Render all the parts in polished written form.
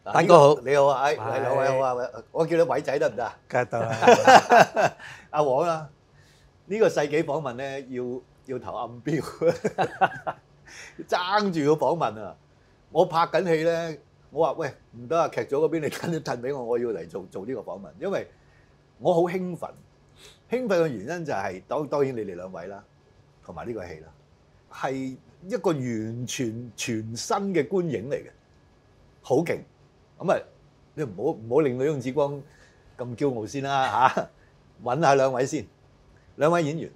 丹哥好， 你好啊，兩位好啊，我叫你偉仔得唔得啊？ 梗係得啦。 阿黃啊，呢個世紀訪問咧要投暗標，爭住個訪問啊！我拍緊戲咧，我話喂唔得啊，劇組嗰邊你褪俾我要嚟做呢個訪問，因為我好興奮。興奮嘅原因就係當然你哋兩位啦，同埋呢個戲啦，係一個完全全新嘅觀影嚟嘅，好勁。咁啊，你唔好令到翁子光咁驕傲先啦嚇，揾下兩位先，兩位演員，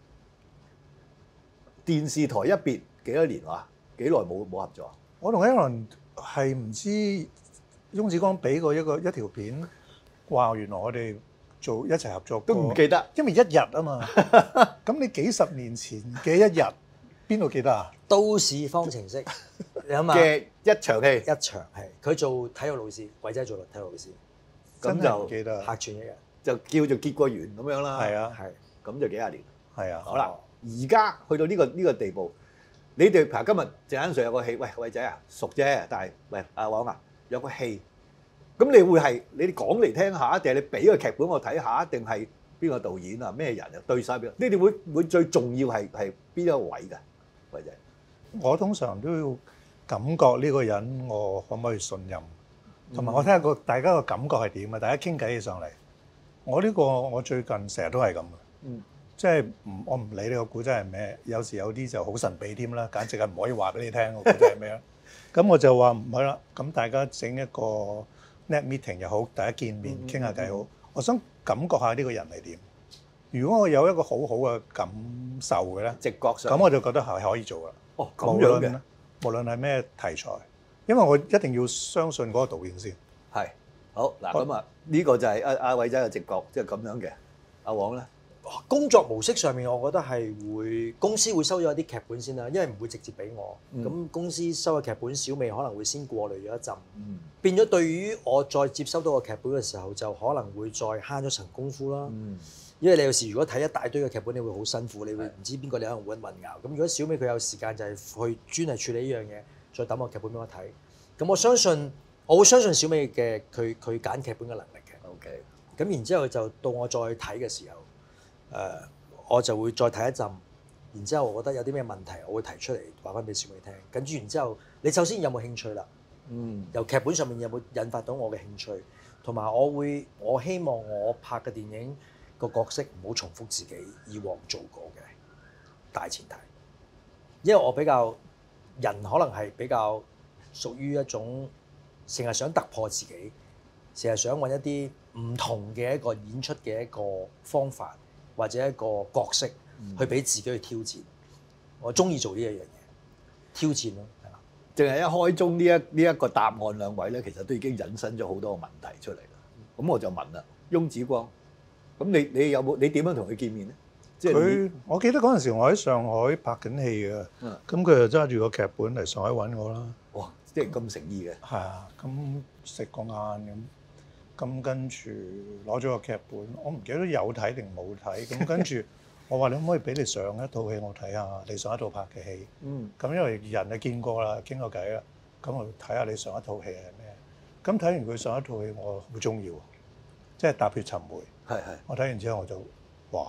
電視台一別幾多年話？幾耐冇合作？ 我同 Aaron 係唔知翁子光俾過一條片，話原來我哋一齊合作過， 都唔記得， 因為一日啊嘛。咁你幾十年前嘅一日，邊度記得啊？ 都市方程式，你諗下嘅一場戲， 一場戲，佢做體育老師，偉仔做體育老師， 真係唔記得， 客串一日就叫做結過緣咁樣啦。 係啊， 係咁就幾廿年。 係啊。 好啦，而家去到呢個地步，你哋今日鄭恩瑞有個戲，喂偉仔啊，熟啫，但係喂阿黃啊，有個戲，咁你會係你哋講嚟聽下，定係你俾個劇本我睇下，定係邊個導演啊，咩人啊對晒俾？你哋會最重要係邊一個位㗎，偉仔？ 我通常都要感覺呢個人我可唔可以信任，同埋我睇下大家個感覺係點啊！大家傾偈起上嚟，我最近成日都係咁嘅，即係我唔理你個故仔係咩，有時有啲就好神秘添啦，簡直係唔可以話俾你聽個故仔係咩啦。咁我就話唔係啦，咁大家整一個 net meeting 又好，大家見面傾下偈好，我想感覺下呢個人係點。如果我有一個好好嘅感受嘅咧， 直覺上， 咁我就覺得係可以做啦。 哦，咁樣嘅， 無論係咩題材，因為我一定要相信嗰個導演先。 係好嗱，咁啊呢個就係阿偉仔嘅直覺，即係咁樣嘅。阿黃咧， 工作模式上面，我覺得係公司會收咗一啲劇本先啦，因為唔會直接俾我。咁公司收嘅劇本，小美可能會先過濾咗一陣，變咗對於我再接收到個劇本嘅時候，就可能會再慳咗層功夫啦。因為你有時如果睇一大堆嘅劇本，你會好辛苦，你會唔知邊個你可能會混淆。咁如果小美佢有時間就係去專係處理呢樣嘢，再抌個劇本俾我睇。咁我會相信小美嘅佢揀劇本嘅能力嘅。 OK。 咁然之後就到我再睇嘅時候，我就會再睇一陣。然之後我覺得有啲咩問題，我會提出嚟話翻俾小美聽。跟住然之後，你首先有冇興趣啦？由劇本上面有冇引發到我嘅興趣？同埋我希望我拍嘅電影個角色唔好重複自己以往做過嘅大前提，因為我人可能係比較屬於一種成日想突破自己，成日想揾一啲唔同嘅一個演出嘅一個方法或者一個角色去俾自己去挑戰。我中意做呢一樣嘢，挑戰咯，係嘛？ 淨係一開宗呢一個答案，兩位咧其實都已經引申咗好多個問題出嚟啦。咁我就問啦，翁子光。咁你點樣同佢見面咧？即係我記得嗰陣時我喺上海拍緊戲嘅，咁佢就揸住個劇本嚟上海揾我啦。 哇！即係咁誠意嘅。 係啊，咁食個晏咁跟住攞咗個劇本，我唔記得有睇定冇睇。咁跟住我話你可唔可以俾你上一套戲我睇下？你上一套拍嘅戲。咁因為人就見過啦，傾過偈啦，咁我睇下你上一套戲係咩？咁睇完佢上一套戲，我好中意喎，即係《踏血尋梅》。 係。 我睇完之後我就哇，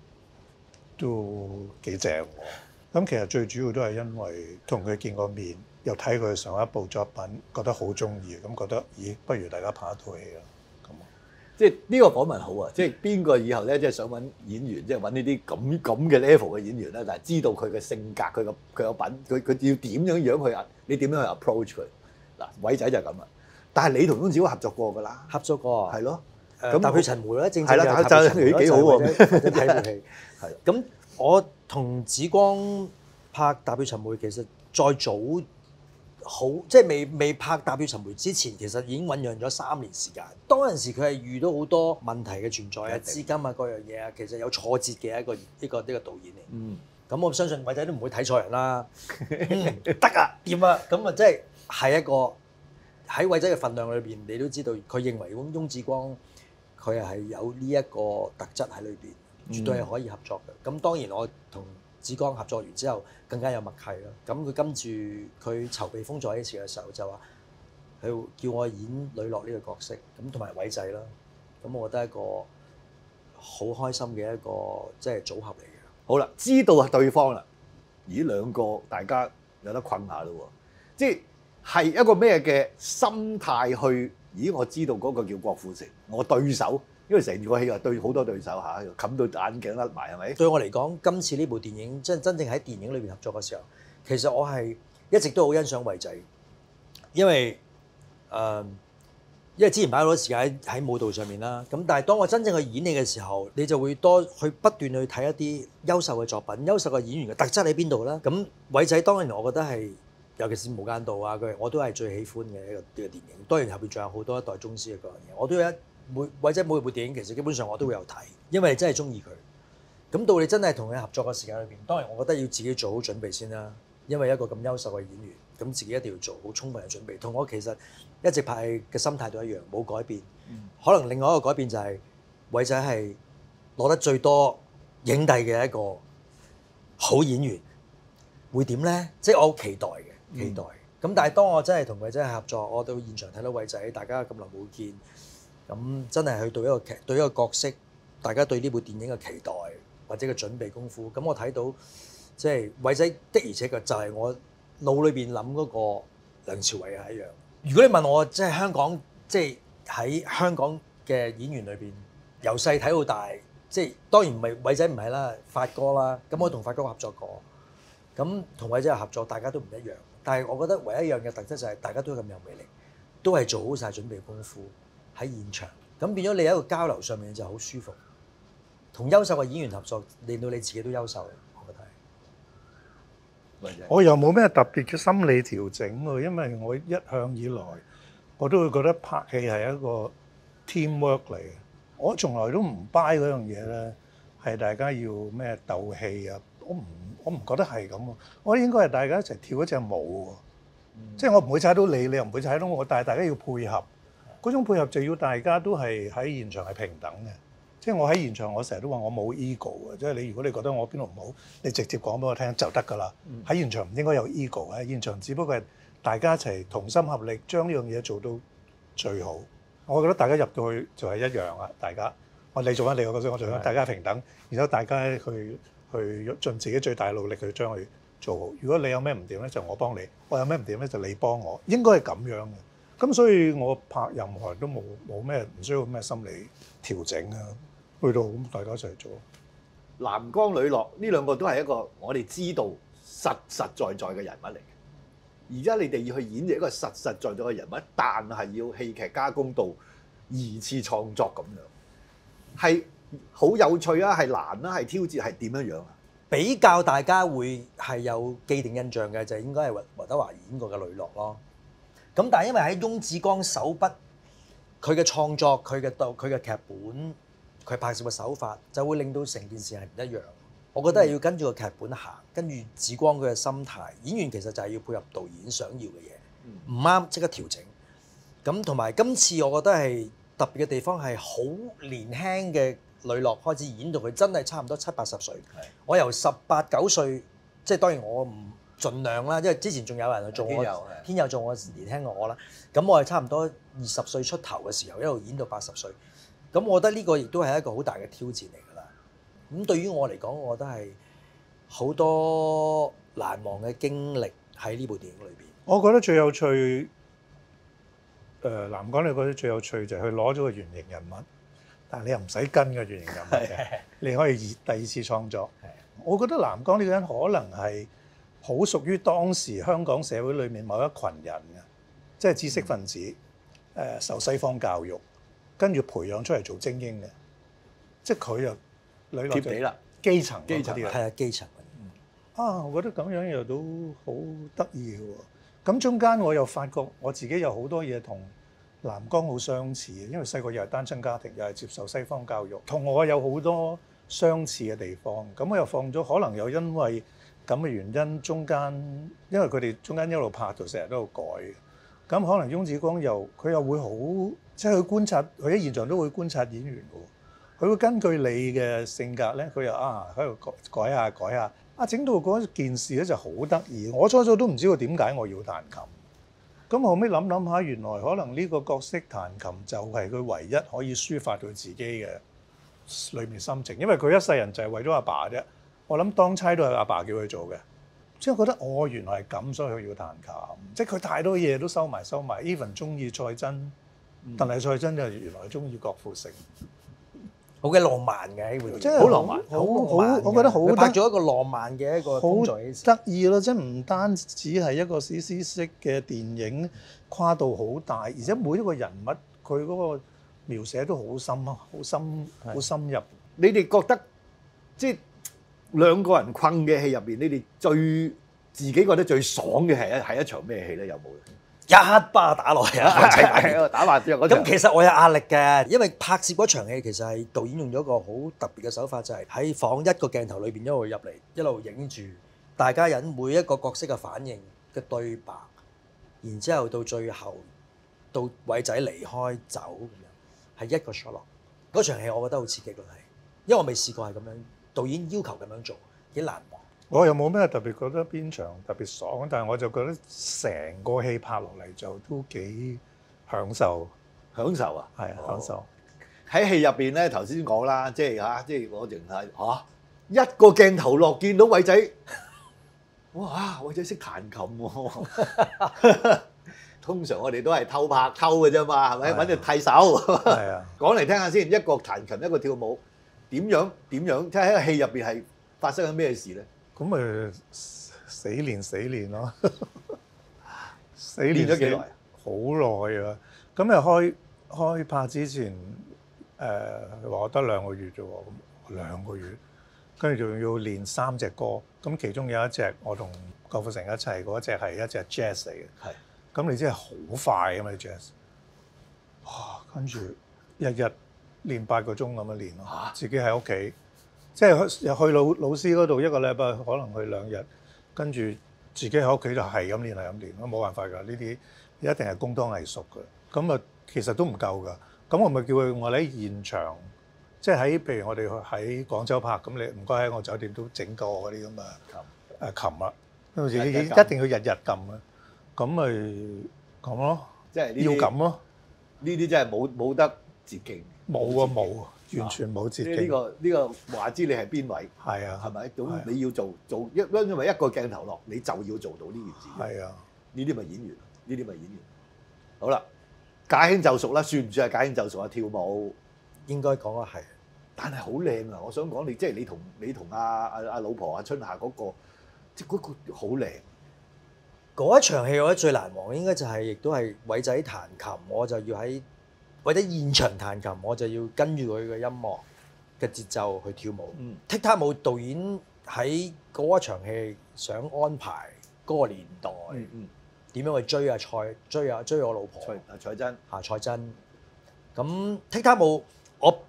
都幾正喎。咁其實最主要都係因為同佢見過面，又睇佢上一部作品，覺得好中意，咁覺得咦，不如大家拍一套戲啦。咁即係呢個訪問好啊！即係邊個以後咧，即係想揾演員，即係揾呢啲咁嘅 level 嘅演員咧，但係知道佢嘅性格、佢個品，佢要點樣去你點樣去 approach 佢嗱？偉仔就係咁啦。但係你同翁子光合作過㗎啦， 合作過係咯。 咁《踏血尋梅》咧，正係啦，《踏血尋梅》幾好喎， 睇部戲。係咁，我同子光拍《踏血尋梅》，其實再早即係未拍《踏血尋梅》之前，其實已經醖釀咗3年時間。當陣時佢係遇到好多問題嘅存在啊，資金啊各樣嘢啊，其實有挫折嘅一個導演嚟。咁我相信偉仔都唔會睇錯人啦。得啊，掂啊，咁啊即係一個喺偉仔嘅份量裏邊，你都知道佢認為翁子光佢係有呢一個特質喺裏邊，絕對係可以合作嘅。咁當然我同子光合作完之後，更加有默契啦。咁佢跟住佢籌備《風再起時》嘅時候就話： 佢叫我演呂樂呢個角色，咁同埋偉仔啦，咁我覺得一個好開心嘅一個即係組合嚟嘅。 好啦，知道係對方啦，咦兩個大家有得困下咯喎，即係一個咩嘅心態去？咦，我知道嗰個叫郭富城，我對手，因為成個戲話對好多對手嚇，冚到眼鏡甩埋係咪？ 對我嚟講，今次呢部電影真正喺電影裏邊合作嘅時候，其實我係一直都好欣賞偉仔，因為因為之前擺好多時間喺舞蹈上面啦，咁但係當我真正去演戲嘅時候，你就會多去不斷去睇一啲優秀嘅作品、優秀嘅演員嘅特質喺邊度啦。咁偉仔當然我覺得係，尤其是《無間道》啊，我都係最喜歡嘅一個電影。當然後邊仲有好多一代宗師嘅嗰樣嘢，我都有偉仔每部電影其實基本上我都會有睇，因為真係中意佢。咁到你真係同佢合作嘅時間裏邊，當然我覺得要自己做好準備先啦，因為一個咁優秀嘅演員，咁自己一定要做好充分嘅準備。同我其實一直拍戲嘅心態都一樣，冇改變。可能另外一個改變就係偉仔係攞得最多影帝嘅一個好演員，會點呢？即係我好期待嘅，期待。咁但係當我真係同偉仔合作，我到現場睇到偉仔，大家咁耐冇見，咁真係去對一個角色，大家對呢部電影嘅期待或者嘅準備功夫，咁我睇到即係偉仔的而且確就係我腦裏邊諗嗰個梁朝偉係一樣。如果你問我即係香港，即係喺香港嘅演員裏邊，由細睇到大，即係當然唔係偉仔唔係啦，發哥啦，咁我同發哥合作過，咁同偉仔合作大家都唔一樣，但係我覺得唯一一樣嘅特質就係大家都咁有魅力，都係做好晒準備功夫喺現場，咁變咗你喺一個交流上面就好舒服。同優秀嘅演員合作，令到你自己都優秀，我覺得係。 我又冇咩特別嘅心理調整喎，因為我一向以來我都會覺得拍戲係一個 teamwork 嚟嘅。我從來都唔 buy 嗰樣嘢咧，係大家要咩鬥氣啊！我唔覺得係咁喎。我覺得應該係大家一齊跳一隻舞喎，即係我唔會踩到你，你又唔會踩到我，但係大家要配合。嗰種配合就要大家都係喺現場係平等嘅。即係我喺現場，我成日都話我冇 ego 嘅，即係你如果你覺得我邊度唔好，你直接講俾我聽就得㗎啦。喺現場唔應該有 ego 嘅，現場只不過係大家一齊同心合力將呢樣嘢做到最好。我覺得大家入到去就係一樣啦，大家你做翻你個角色，我做翻，大家平等，然後大家去盡自己最大努力去將佢做好。如果你有咩唔掂咧，就我幫你；我有咩唔掂咧，就你幫我。應該係咁樣嘅。咁所以我拍任何人都冇咩唔需要咩心理調整啊。去到咁大家一齊做。 藍剛、呂樂呢兩個都係一個我哋知道實實在在嘅人物嚟嘅。而家你哋要去演繹一個實實在在嘅人物，但係要戲劇加工到二次創作咁樣，係好有趣啊，係難啦，係挑戰，係點樣樣啊？ 比較大家會係有既定印象嘅就應該係劉德華演過嘅呂樂咯。咁但係因為喺翁子光手筆，佢嘅創作、佢嘅劇本。佢拍攝嘅手法就會令到成件事係唔一樣。我覺得係要跟住個劇本行，跟住子光佢嘅心態。演員其實就係要配合導演想要嘅嘢，唔啱即刻調整。咁同埋今次我覺得係特別嘅地方係好年輕嘅呂樂開始演到佢真係差唔多70、80歲。我由18、9歲，即係當然我唔盡量啦，因為之前仲有人去做我天佑做我年輕過我啦。咁我係差唔多20歲出頭嘅時候一路演到80歲。咁我覺得呢個亦都係一個好大嘅挑戰嚟㗎啦。咁對於我嚟講，我覺得係好多難忘嘅經歷喺呢部電影裏邊。 我覺得最有趣，藍剛你覺得最有趣就係佢攞咗個原型人物，但係你又唔使跟個原型人物嘅，你可以第二次創作。我覺得藍剛呢個人可能係好屬於當時香港社會裏面某一群人嘅，即係知識分子，受西方教育。跟住培養出嚟做精英嘅，即係佢又貼地啦， 基層啲係啊，基層我覺得咁樣又都好得意嘅喎。咁中間我又發覺我自己有好多嘢同藍剛好相似嘅，因為細個又係單親家庭，又係接受西方教育，同我有好多相似嘅地方。咁我又放咗，可能又因為咁嘅原因，中間因為佢哋中間一路拍就成日都有改嘅。咁可能翁子光佢又會好，即係佢觀察，佢喺現場都會觀察演員嘅喎。佢會根據你嘅性格咧，佢又喺度改下，整到嗰件事咧就好得意。我初初都唔知道點解我要彈琴， 咁後尾諗下，原來可能呢個角色彈琴就係佢唯一可以抒發到自己嘅裏面心情，因為佢一世人就係為咗阿爸啫。我諗當差都係阿爸叫佢做嘅，即係覺得我原來係咁，所以佢要彈琴。即係佢太多嘢都收埋，even 中意蔡真，但係蔡真就原來中意郭富城。 好嘅浪漫嘅呢回， 真係好浪漫， 好浪漫。 我覺得好佢拍咗一個浪漫嘅一個工作起得意咯，即係唔單止係一個史詩式嘅電影，跨度好大，而且每一個人物佢嗰個描寫都好深啊，好深入。 你哋覺得即係兩個人困嘅戲入邊，你哋自己覺得最爽嘅係一場咩戲咧？有冇？ 一巴打落嚟啊！ 打麻雀嗰場。 咁其實我有壓力嘅，因為拍攝嗰場戲其實係導演用咗一個好特別嘅手法，就係喺房一個鏡頭裏邊一路入嚟，一路影住大家人每一個角色嘅反應嘅對白，然之後到最後到偉仔離開走咁樣，係一個 shot 落。嗰場戲我覺得好刺激咯，係，因為我未試過係咁樣，導演要求咁樣做，幾難忘。 我又冇咩特別覺得邊場特別爽，但係我就覺得成個戲拍落嚟就都幾享受。 享受啊， 係啊，享受。 喺戲入邊咧，頭先講啦，即係我淨係一個鏡頭落見到偉仔，哇！偉仔識彈琴喎。通常我哋都係偷拍偷嘅啫嘛，係咪？揾隻替手。 係啊。 講嚟聽下先，一個彈琴，一個跳舞，點樣？即係喺個戲入邊係發生緊咩事咧？ 咁咪死練咯， 練咗幾耐？ 好耐啊！咁咪開拍之前，話我得2個月啫喎，2個月，跟住仲要練3隻歌，咁其中有一隻我同郭富城一齊嗰隻係一隻 jazz 嚟嘅， 係。 咁你真係好快㗎嘛 jazz，哇！跟住日練8個鐘咁樣練咯，自己喺屋企。即係去老師嗰度1個禮拜，可能去2日，跟住自己喺屋企就係咁練，咁冇辦法㗎。呢啲一定係工當藝術㗎。咁啊，其實都唔夠㗎。咁我咪叫我喺現場，即係譬如我哋喺廣州拍，咁你唔該喺我酒店都整個嗰啲咁嘅琴啦，因為自己一定要日撳啊。咁咪咁咯， 即係要咁咯。 呢啲真係冇得捷徑。 冇。完全冇捷徑。 呢個話知你係邊位？ 係啊， 係咪？咁你要做因為一個鏡頭落，你就要做到呢件事。 係啊， 呢啲咪演員。好啦，駕輕就熟啦，算唔算係駕輕就熟啊？跳舞應該講啊係， 但係好靚啊！我想講即係你同阿老婆阿春夏嗰個，即係嗰個好靚。 嗰一場戲我覺得最難忘應該就係亦都係偉仔彈琴，我就要喺或者現場彈琴，我就要跟住佢嘅音樂嘅節奏去跳舞。踢踏舞導演喺嗰一場戲想安排嗰個年代，點樣去追我老婆蔡真蔡真。咁踢踏舞我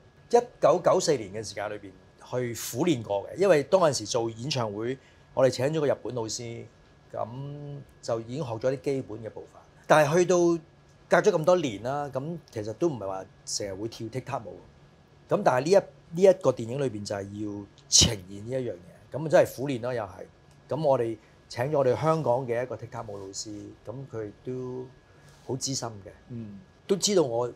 1994年嘅時間裏邊去苦練過嘅，因為當陣時做演唱會，我哋請咗個日本老師，咁就已經學咗啲基本嘅步伐。但係去到隔咗咁多年啦，咁其實都唔係話成日會跳踢踏舞。咁但係呢一個電影裏邊就係要呈現呢一樣嘢，咁真係苦練啦又係。咁我哋請咗我哋香港嘅一個踢踏舞老師，咁佢都好資深嘅，都知道我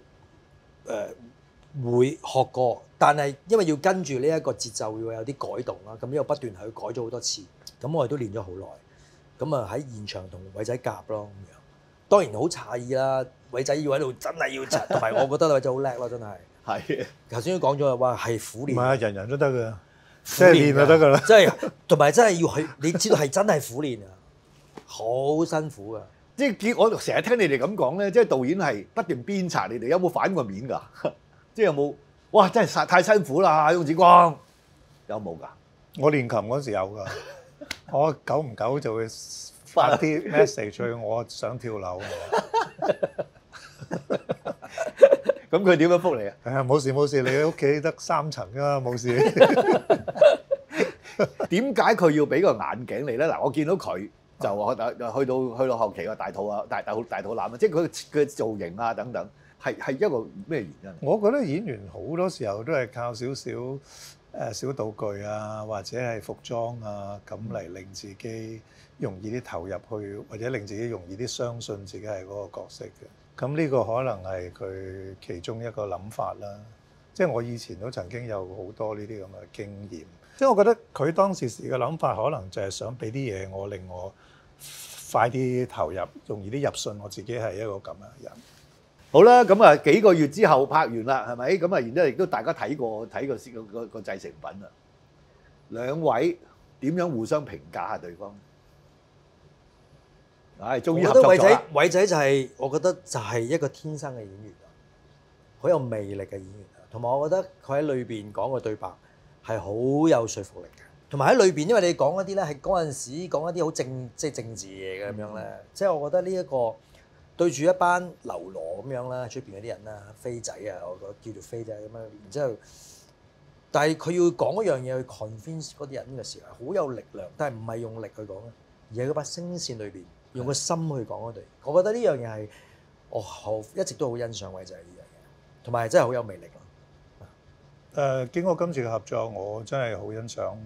會學過，但係因為要跟住呢一個節奏要有啲改動啦，咁因為不斷係去改咗好多次，咁我哋都練咗好耐。咁啊喺現場同偉仔夾咯咁樣。當然好詫異啦，偉仔要喺度真係要窒，同埋我覺得偉仔好叻咯，真係。係。頭先都講咗啦，話係苦練。 唔係啊，人人都得㗎，即係練就得㗎啦。 即係同埋真係要去，你知道係真係苦練啊，好辛苦㗎。 即係我成日聽你哋咁講咧，即係導演係不斷鞭策你哋，有冇反過面㗎？即係有冇？哇！真係太辛苦啦，翁子光有冇㗎？ 我練琴嗰時有㗎，我久唔久就會發啲 message 去，我想跳樓。 咁佢點樣覆你啊？ 冇事，你屋企得3層㗎，冇事。 點解佢要俾個眼鏡你咧？嗱，我見到佢就去到後期個大肚啊，大肚腩啊，即係佢嘅造型啊等等，係一個咩原因？ 我覺得演員好多時候都係靠少少小道具啊，或者係服裝啊，咁嚟令自己容易啲投入去，或者令自己容易啲相信自己係嗰個角色嘅。咁呢個可能係佢其中一個諗法啦。即係我以前都曾經有好多呢啲咁嘅經驗。即係我覺得佢當時嘅諗法可能就係想俾啲嘢我，令我快啲投入，容易啲入信我自己係一個咁嘅人。 好啦，咁啊幾個月之後拍完啦，係咪？咁啊，然之後亦都大家睇過個製成品啦。兩位點樣互相評價下對方？唉，終於合作咗啦。 偉仔就係我覺得就係一個天生嘅演員，好有魅力嘅演員啊。同埋我覺得佢喺裏邊講嘅對白係好有說服力嘅。同埋喺裏邊，因為你講一啲咧係嗰陣時講一啲好政治嘢嘅咁樣咧，即係我覺得呢一個。對住一班流羅咁樣啦，出邊嗰啲人啦，飛仔啊，我覺得叫做飛仔咁樣，然之後，但係佢要講一樣嘢去 convince 嗰啲人嘅時候，好有力量，但係唔係用力去講，而係嗰把聲線裏邊用個心去講嗰對。我覺得呢樣嘢係我一直都好欣賞偉仔呢樣嘢，同埋真係好有魅力咯。 經過今次嘅合作，我真係好欣賞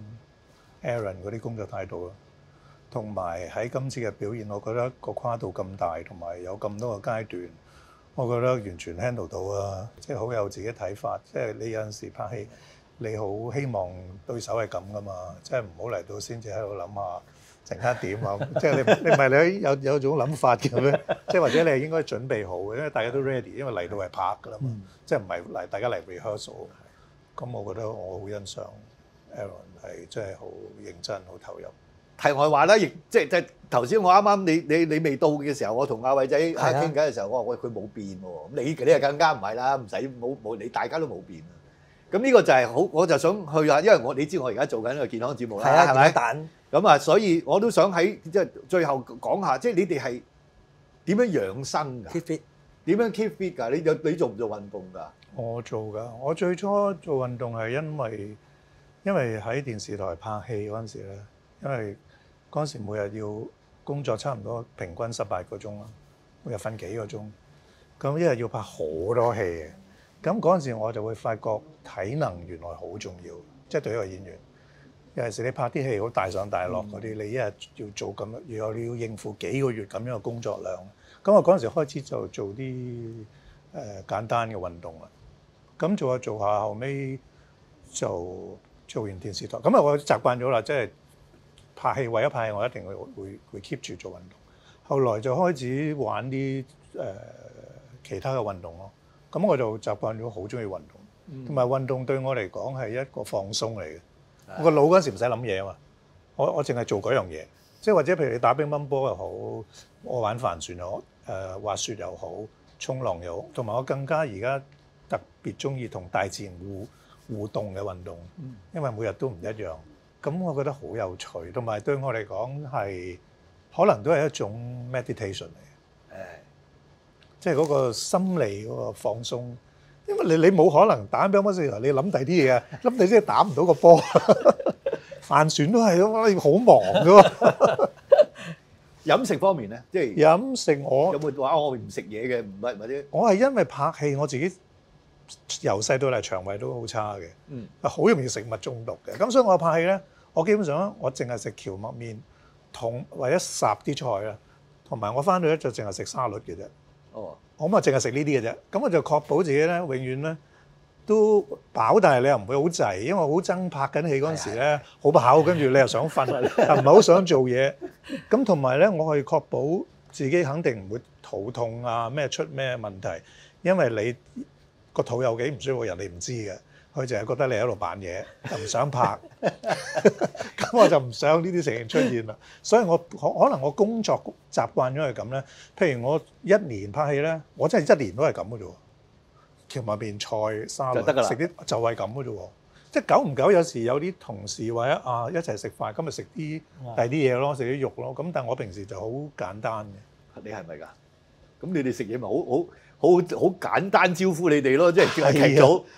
Aaron 嗰啲工作態度咯。同埋喺今次嘅表現，我覺得個跨度咁大，同埋有咁多個階段，我覺得完全 handle 到啊！即係好有自己睇法。即係你有陣時拍戲，你好希望對手係咁噶嘛？即係唔好嚟到先至喺度諗下陣間點啊！即係你唔係你有種諗法嘅咩？即係或者你係應該準備好嘅，因為大家都 ready，因為嚟到係拍噶啦嘛，即係唔係嚟大家嚟 rehearsal。咁我覺得我好欣賞 Aaron 係真係好認真、好投入。 題外話啦，亦即係頭先我啱啱你未到嘅時候，我同阿偉仔傾偈嘅時候，我話喂佢冇變喎，咁你係更加唔係啦，唔使冇你大家都冇變啊。咁呢個就係好，我就想去下，因為你知我而家做緊一個健康節目啦，係咪？蛋咁啊，所以我都想喺即係最後講下，即係你哋係點樣養生㗎 ？keep fit 點樣 keep fit 㗎？你做唔做運動㗎？ 我做㗎，我最初做運動係因為喺電視台拍戲嗰陣時咧，因為嗰陣時每日要工作差唔多平均18個鐘啦，每日瞓幾個鐘，咁一日要拍好多戲嘅。咁嗰陣時我就會發覺體能原來好重要，即係對一個演員。有時你拍啲戲好大上大落嗰啲，你一日要做咁樣，你要應付幾個月咁樣嘅工作量。咁我嗰陣時開始就做啲簡單嘅運動啦。咁做下，後尾就做完電視台。咁啊，我習慣咗啦，即係。拍戲為咗拍戲，我一定會 keep 住做運動。後來就開始玩啲其他嘅運動咯。咁我就習慣咗好中意運動，同埋運動對我嚟講係一個放鬆嚟嘅。我個腦嗰陣時唔使諗嘢啊嘛，我淨係做嗰樣嘢。即係或者譬如你打乒乓波又好，我玩帆船又好，滑雪又好，衝浪又好，同埋我更加而家特別中意同大自然互動嘅運動，因為每日都唔一樣。咁我覺得好有趣，同埋對我嚟講係可能都係一種 meditation 嚟嘅，即係嗰個心理嗰個放鬆。因為你冇可能打乒乓波時候，你諗第啲嘢啊，諗第啲嘢打唔到個波。帆船都係咯，你好忙㗎喎。 飲食方面咧，即係飲食我有冇話我唔食嘢嘅？唔係或者我係因為拍戲，我自己由細到大腸胃都好差嘅，好容易食物中毒嘅。咁所以我拍戲咧，我基本上我淨係食蕎麥麵同或者烚啲菜啦，同埋我翻到咧就淨係食沙律嘅啫。 哦， 我咪淨係食呢啲嘅啫。咁我就確保自己咧永遠咧都飽，但係你又唔會好滯，因為好憎拍緊戲嗰陣時咧好飽，跟住你又想瞓，又唔係好想做嘢。咁同埋咧，我可以確保自己肯定唔會肚痛啊，咩出咩問題，因為你個肚有幾唔舒服，人哋唔知嘅，佢淨係覺得你喺度扮嘢，就唔想拍。咁我就唔想呢啲情形出現啦。所以我可能我工作習慣咗係咁咧。譬如我一年拍戲咧，我真係一年都係咁嘅啫喎。蕎麥麵菜沙律食啲就係咁嘅啫喎。即係久唔久有時有啲同事或者一齊食飯，今日食啲第啲嘢咯，食啲肉咯。咁但係我平時就好簡單嘅。 你係咪㗎？咁你哋食嘢咪好簡單招呼你哋咯，即係叫劇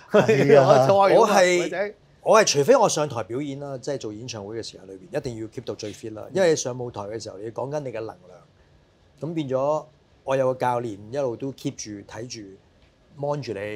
組。 我係除非我上台表演啦，即係做演唱會嘅時候裏邊，一定要 keep 到最 fit 啦。因為上舞台嘅時候，你要講緊你嘅能量，咁變咗我有個教練一路都 keep 住睇住 mon 住你，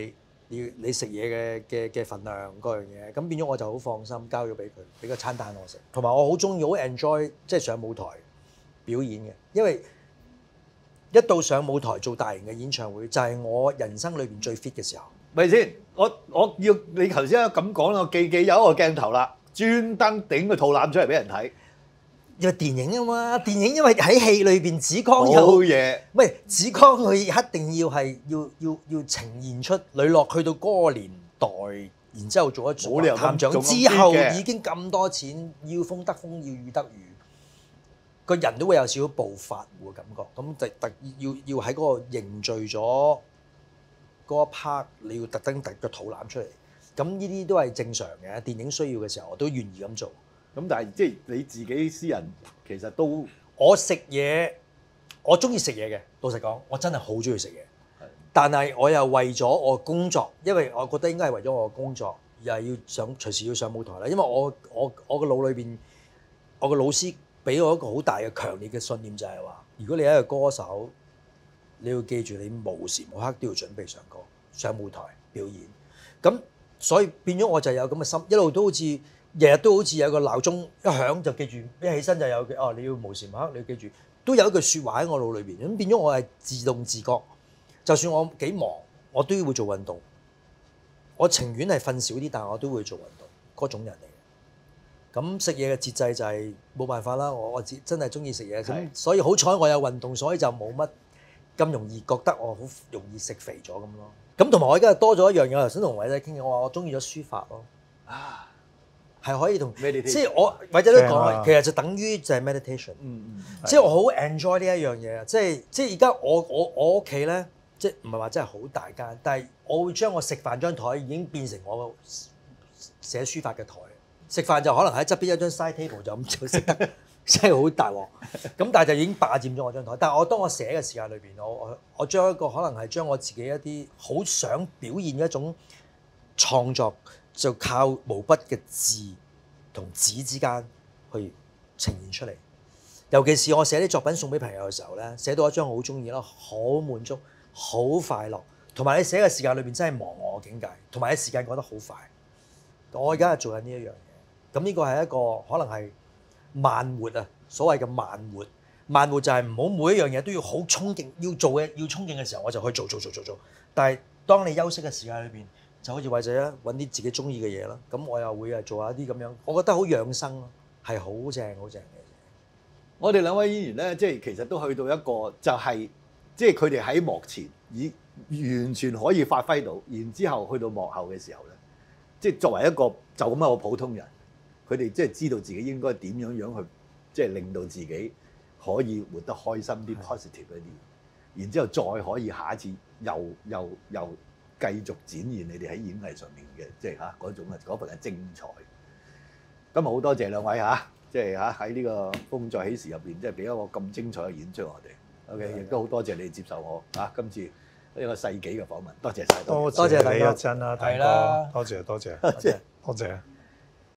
你食嘢嘅份量嗰樣嘢，咁變咗我就好放心交咗俾佢，俾個餐單我食。同埋我好中意好 enjoy 即係上舞台表演嘅，因為一到上舞台做大型嘅演唱會，就係我人生裏邊最 fit 嘅時候。 咪先？我要你頭先咁講啦，我記有一個鏡頭啦，專登頂個肚腩出嚟俾人睇。 因為電影啊嘛，電影因為喺戲裏邊子江有好嘢， 唔係子江佢一定要係要呈現出呂樂去到嗰個年代，然之後做一冇理由探長咁之後嘅已經咁多錢，要風得風，要雨得雨，個人都會有少少暴發戶嘅感覺。咁特要喺嗰個凝聚咗嗰一 part，你要特登突個肚腩出嚟。咁呢啲都係正常嘅，電影需要嘅時候我都願意咁做。 咁但係即係你自己私人其實都我食嘢，我中意食嘢嘅。老實講，我真係好中意食嘢。但係我又為咗我工作，因為我覺得應該係為咗我嘅工作，又係要隨時要上舞台啦。因為我個腦裏邊，我個老師俾我一個好大嘅強烈嘅信念，就係話：如果你係一個歌手，你要記住你無時無刻都要準備上歌、上舞台表演。咁所以變咗我就有咁嘅心，一路都好似。日日都好似有個鬧鐘一響就記住，一起身就有嘅。你要無時無刻你要記住，都有一句説話喺我腦裏邊。咁變咗我係自動自覺，就算我幾忙，我都會做運動。我情願係瞓少啲，但係我都會做運動嗰種人嚟嘅。咁食嘢嘅節制就係冇辦法啦。我真係中意食嘢，咁所以好彩我有運動，所以就冇乜咁容易覺得我好容易食肥咗咁咯。咁同埋我而家多咗一樣嘢，頭先同偉仔傾嘅，我話我中意咗書法咯。係可以同，即係我或者都講，其實就等於就係 meditation。即係我好 enjoy 呢一樣嘢啊！即係而家我屋企咧，即係唔係話真係好大間，但係我會將我食飯張台已經變成我寫書法嘅台。食飯就可能喺側邊一張 side table 就咁就食得，真係好大鑊。咁但係就已經霸佔咗我張台。但係當我寫嘅時間裏邊，我將一個可能係將我自己一啲好想表現嘅一種創作。就靠毛筆嘅字同紙之間去呈現出嚟。尤其是我寫啲作品送俾朋友嘅時候咧，寫到一張好中意啦，好滿足，好快樂。同埋你寫嘅時間裏邊真係忘我境界，同埋啲時間過得好快。我而家係做緊呢一樣嘢。咁呢個係一個可能係慢活啊，所謂嘅慢活。慢活就係唔好每一樣嘢都要好衝勁，要衝勁嘅時候我就去做。但係當你休息嘅時間裏邊，就好似偉仔啦，揾啲自己中意嘅嘢啦，咁我又會做下啲咁樣，我覺得好養生咯，係好正嘅嘢。 我哋兩位演員咧，即係其實都去到一個就係，即係佢哋喺幕前已完全可以發揮到，然之後去到幕後嘅時候咧，即係作為一個就咁一個普通人，佢哋即係知道自己應該點樣去，即係令到自己可以活得開心啲、positive 一啲，然之後再可以下一次又繼續展現你哋喺演藝上面嘅，即係嗰種嗰份嘅精彩。今日好多謝兩位即係喺呢個風再起時入邊，即係俾一個咁精彩嘅演出我哋。OK， 亦都好多謝你接受我今次一個世紀嘅訪問，多謝晒。 多謝你一真啦，大哥，多謝。